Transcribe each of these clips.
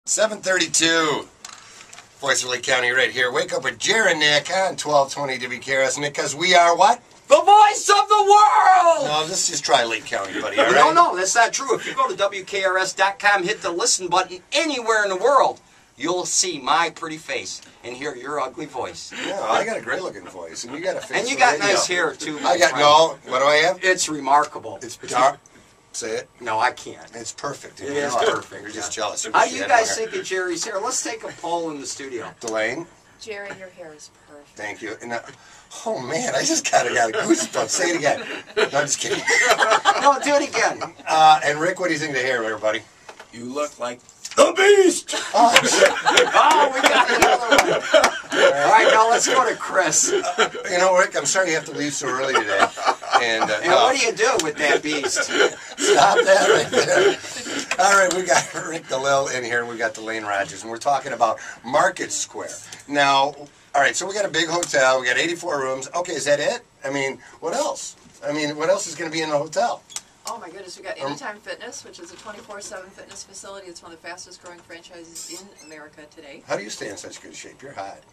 7:32, Voice of Lake County right here. Wake up with Jerry and Nick on 1220 WKRS. Nick, because we are what? The voice of the world! No, let's just try Lake County, buddy, all right? No, that's not true. If you go to WKRS.com, hit the listen button anywhere in the world, you'll see my pretty face and hear your ugly voice. Yeah, I got a great-looking voice, and you got a face. And you got nice hair, too, I got, no, what do I have? It's remarkable. It's dark. Say it. No, I can't. It's perfect. It is perfect. You're just jealous. How do you guys think of Jerry's hair? Let's take a poll in the studio. Delane? Jerry, your hair is perfect. Thank you. And, oh, man, I just got a goosebumps. Say it again. No, I'm just kidding. No, do it again. And Rick, what do you think of the hair, everybody? You look like the Beast! Oh, we got another one. All right, now let's go to Chris. You know, Rick, I'm sorry you have to leave so early today. And what do you do with that beast? Stop that right there. All right, we got Rick DeLille in here, and we got Delane Rogers, and we're talking about Market Square. Now, all right, so we got a big hotel. We got 84 rooms. Okay, is that it? I mean, what else? I mean, what else is going to be in the hotel? Oh my goodness, we got Anytime Fitness, which is a 24/7 fitness facility. It's one of the fastest growing franchises in America today. How do you stay in such good shape? You're hot.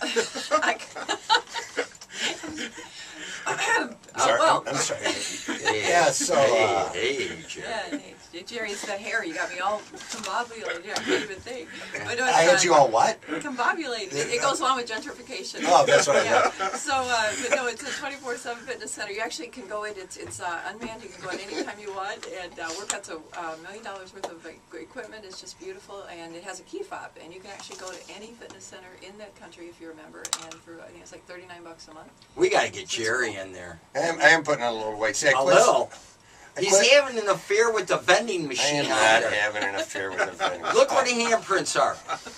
Sorry, well. I'm sorry. Yeah, so... hey, Jerry. Yeah, hey, Jerry's that hair. You got me all combobulated. Yeah, I can't even think. But no, I had you all what? Combobulated. It goes along with gentrification. Oh, that's what I thought. So, but no, it's a 24/7 fitness center. You actually can go in. It's unmanned. You can go in anytime you want. And we've got $1 million worth of equipment. It's just beautiful, and it has a key fob. And you can actually go to any fitness center in the country if you're a member. And for I think it's like $39 a month. We got to get Jerry in there. I am putting on a little weight. See, A little. He's having an affair with the vending machine. I am not having an affair with the vending machine. Look where the handprints are.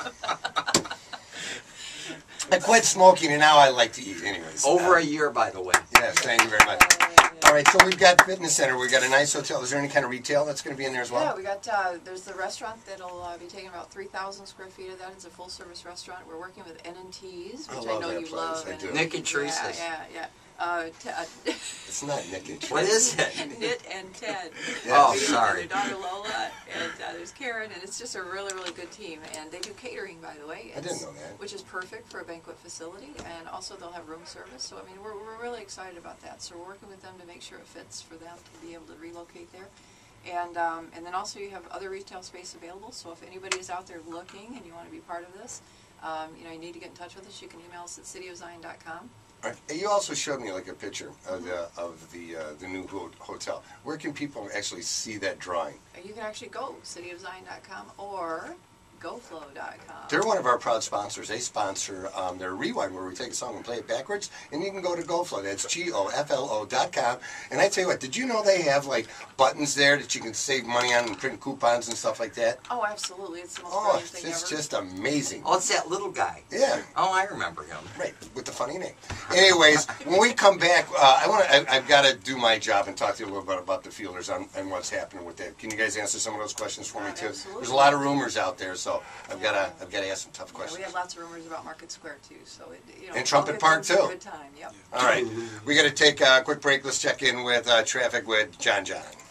I quit smoking, and now I like to eat anyways. Over a year, by the way. Yes, thank you very much. All right, so we've got fitness center. We've got a nice hotel. Is there any kind of retail that's going to be in there as well? Yeah, we got, there's the restaurant that'll be taking about 3,000 square feet of that. It's a full-service restaurant. We're working with N&T's, which I know you love. I do. Nick and Teresa's. Yeah. It's not Nick and What is it? Knit and Ted. Oh, And sorry. their daughter Lola, and there's Karen, and it's just a really, really good team. And they do catering, by the way. I didn't know that. Which is perfect for a banquet facility, and also they'll have room service. So, I mean, we're really excited about that. So we're working with them to make sure it fits for them to be able to relocate there. And then also you have other retail space available. So if anybody is out there looking and you want to be part of this, you need to get in touch with us. You can email us at cityofzion.com. Right. You also showed me like a picture of the new hotel. Where can people actually see that drawing? You can actually go cityofzion.com or GoFlow.com. They're one of our proud sponsors. They sponsor their Rewind, where we take a song and play it backwards, and you can go to GoFlow. That's GoFlo.com. And I tell you what, did you know they have like buttons there that you can save money on and print coupons and stuff like that? Oh, absolutely. It's the most Oh, brilliant thing it's ever. just amazing. Oh, it's that little guy. Yeah. Oh, I remember him. Right, with the funny name. Anyways, when we come back, I've got to do my job and talk to you a little bit about the Fielders and what's happening with that. Can you guys answer some of those questions for me too? Absolutely. There's a lot of rumors out there, so I've got to ask some tough Yeah, questions. we have lots of rumors about Market Square too, so And Trumpet Park, it's a too. Good time. Yep. All right, we got to take a quick break. Let's check in with traffic with John.